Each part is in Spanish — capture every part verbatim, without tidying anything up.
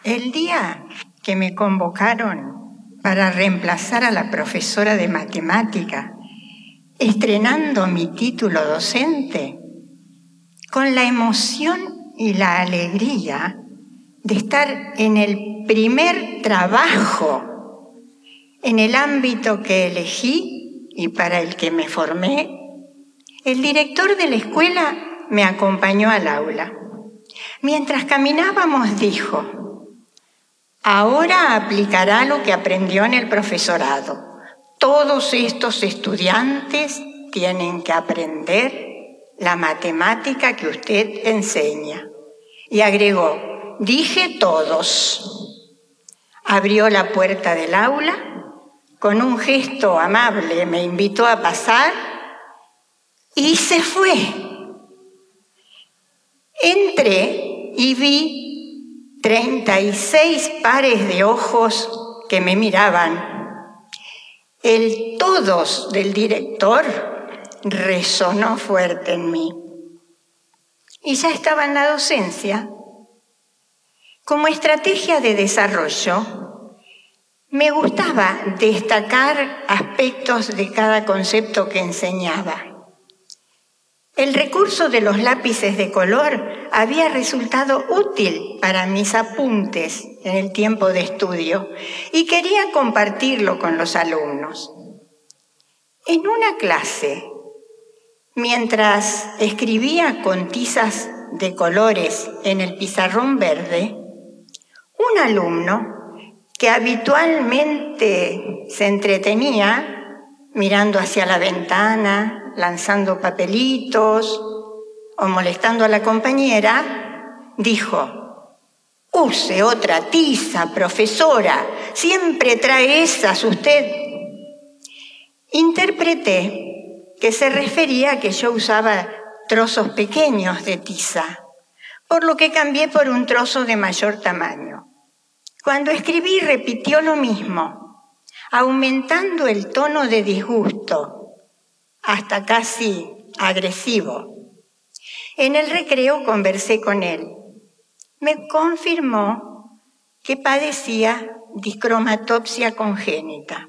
El día que me convocaron para reemplazar a la profesora de matemática, estrenando mi título docente, con la emoción y la alegría de estar en el primer trabajo en el ámbito que elegí y para el que me formé, el director de la escuela me acompañó al aula. Mientras caminábamos dijo: ahora aplicará lo que aprendió en el profesorado. Todos estos estudiantes tienen que aprender la matemática que usted enseña. Y agregó: dije todos. Abrió la puerta del aula, con un gesto amable me invitó a pasar y se fue. Entré y vi treinta y seis pares de ojos que me miraban. El todos del director resonó fuerte en mí. Y ya estaba en la docencia. Como estrategia de desarrollo, me gustaba destacar aspectos de cada concepto que enseñaba. El recurso de los lápices de color había resultado útil para mis apuntes en el tiempo de estudio y quería compartirlo con los alumnos. En una clase, mientras escribía con tizas de colores en el pizarrón verde, un alumno que habitualmente se entretenía mirando hacia la ventana, lanzando papelitos o molestando a la compañera, dijo: use otra tiza, profesora, siempre trae esas usted. Interpreté que se refería a que yo usaba trozos pequeños de tiza, por lo que cambié por un trozo de mayor tamaño. Cuando escribí repitió lo mismo, aumentando el tono de disgusto, hasta casi agresivo. En el recreo conversé con él. Me confirmó que padecía discromatopsia congénita.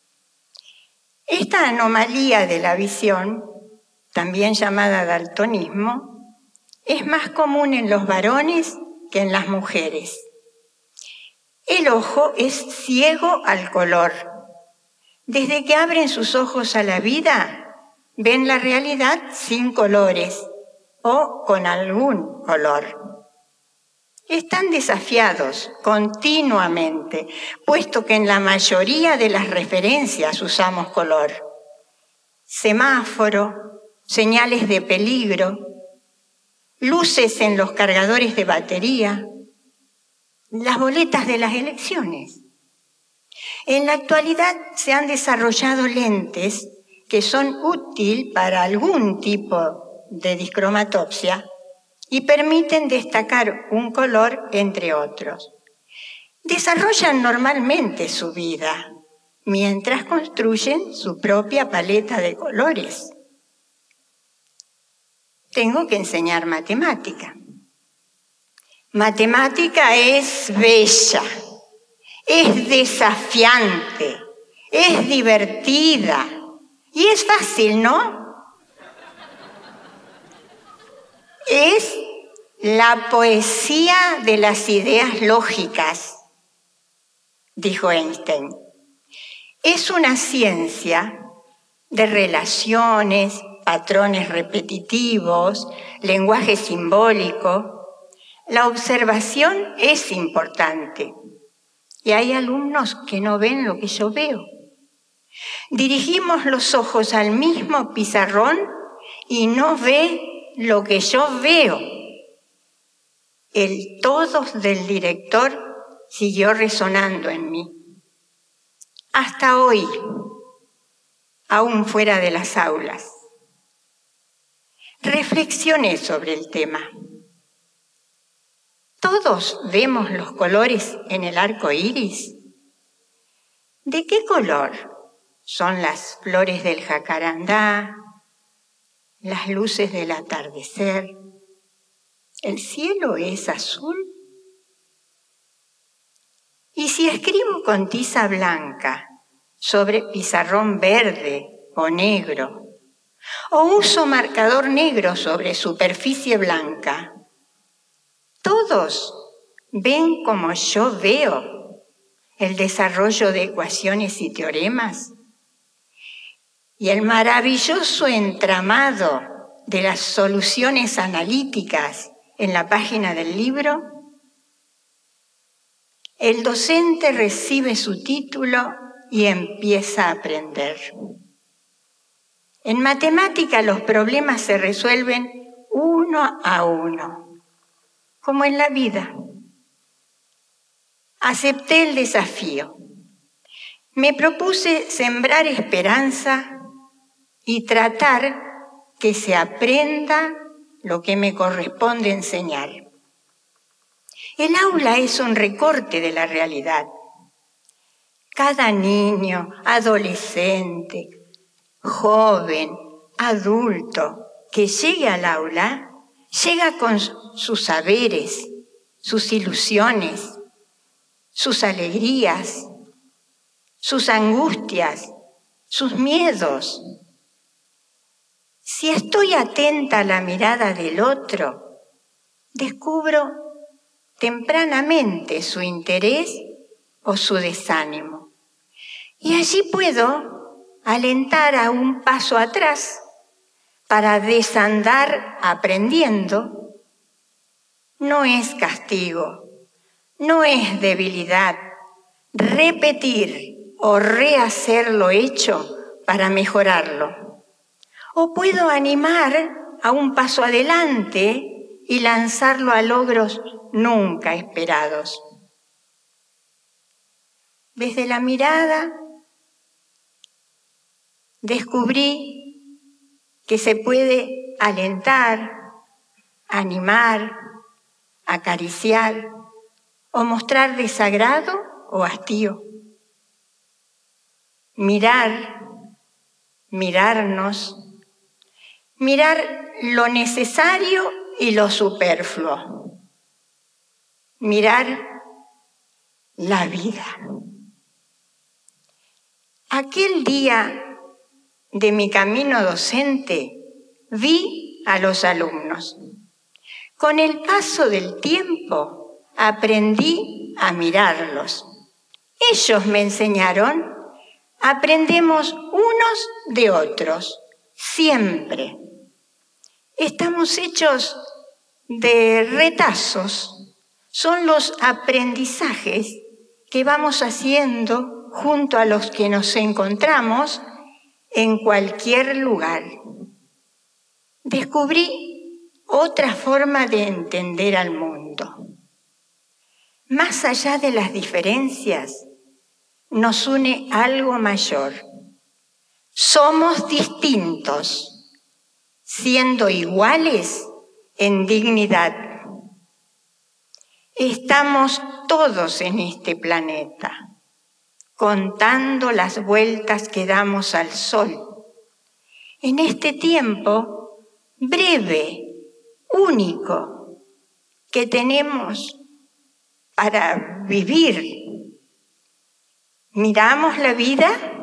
Esta anomalía de la visión, también llamada daltonismo, es más común en los varones que en las mujeres. El ojo es ciego al color. Desde que abren sus ojos a la vida, ven la realidad sin colores o con algún color. Están desafiados continuamente, puesto que en la mayoría de las referencias usamos color. Semáforo, señales de peligro, luces en los cargadores de batería, las boletas de las elecciones. En la actualidad se han desarrollado lentes que son útiles para algún tipo de discromatopsia y permiten destacar un color entre otros. Desarrollan normalmente su vida mientras construyen su propia paleta de colores. Tengo que enseñar matemática. Matemática es bella, es desafiante, es divertida y es fácil, ¿no? Es la poesía de las ideas lógicas, dijo Einstein. Es una ciencia de relaciones, patrones repetitivos, lenguaje simbólico. La observación es importante y hay alumnos que no ven lo que yo veo. Dirigimos los ojos al mismo pizarrón y no ve lo que yo veo. El todos del director siguió resonando en mí. Hasta hoy, aún fuera de las aulas, reflexioné sobre el tema. ¿Todos vemos los colores en el arco iris? ¿De qué color son las flores del jacarandá, las luces del atardecer? ¿El cielo es azul? Y si escribo con tiza blanca sobre pizarrón verde o negro, o uso marcador negro sobre superficie blanca, todos ven como yo veo el desarrollo de ecuaciones y teoremas y el maravilloso entramado de las soluciones analíticas en la página del libro. El docente recibe su título y empieza a aprender. En matemática los problemas se resuelven uno a uno, como en la vida. Acepté el desafío. Me propuse sembrar esperanza y tratar que se aprenda lo que me corresponde enseñar. El aula es un recorte de la realidad. Cada niño, adolescente, joven, adulto que llegue al aula, llega con sus saberes, sus ilusiones, sus alegrías, sus angustias, sus miedos. Si estoy atenta a la mirada del otro, descubro tempranamente su interés o su desánimo. Y allí puedo alentar a un paso atrás para desandar aprendiendo. No es castigo, no es debilidad repetir o rehacer lo hecho para mejorarlo. O puedo animar a un paso adelante y lanzarlo a logros nunca esperados. Desde la mirada descubrí que se puede alentar, animar, acariciar o mostrar desagrado o hastío. Mirar, mirarnos, mirar lo necesario y lo superfluo. Mirar la vida. Aquel día de mi camino docente vi a los alumnos. Con el paso del tiempo aprendí a mirarlos. Ellos me enseñaron, aprendemos unos de otros, siempre. Estamos hechos de retazos, son los aprendizajes que vamos haciendo junto a los que nos encontramos en cualquier lugar. Descubrí otra forma de entender al mundo. Más allá de las diferencias, nos une algo mayor. Somos distintos, siendo iguales en dignidad. Estamos todos en este planeta, contando las vueltas que damos al sol. En este tiempo breve, único, que tenemos para vivir. ¿Miramos la vida?